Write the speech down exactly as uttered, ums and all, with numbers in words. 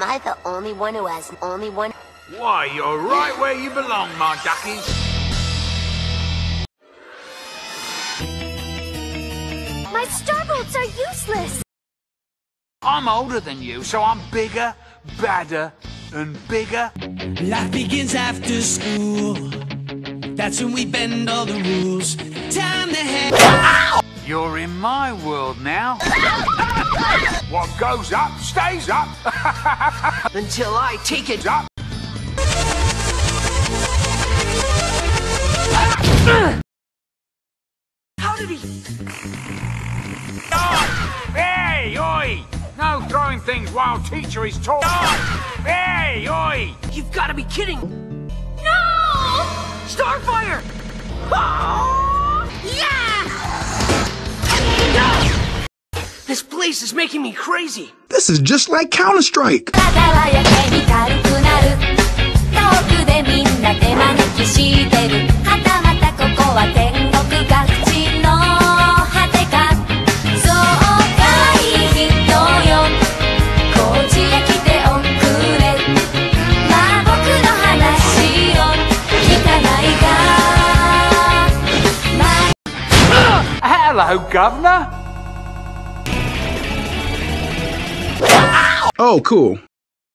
I the only one who has only one? Why, you're right where you belong, my duckies. My starbolts are useless. I'm older than you, so I'm bigger, badder, and bigger. Life begins after school. That's when we bend all the rules. Time to head. Ow! You're in my world now. What goes up, stays up. Until I take it up. How did he? No! Hey, oi! No throwing things while teacher is talking. No! Hey, oi! You've got to be kidding! No! Starfire! Oh! Yeah! No! This place is making me crazy. This is just like Counter-Strike. Hello, Governor. Oh, cool.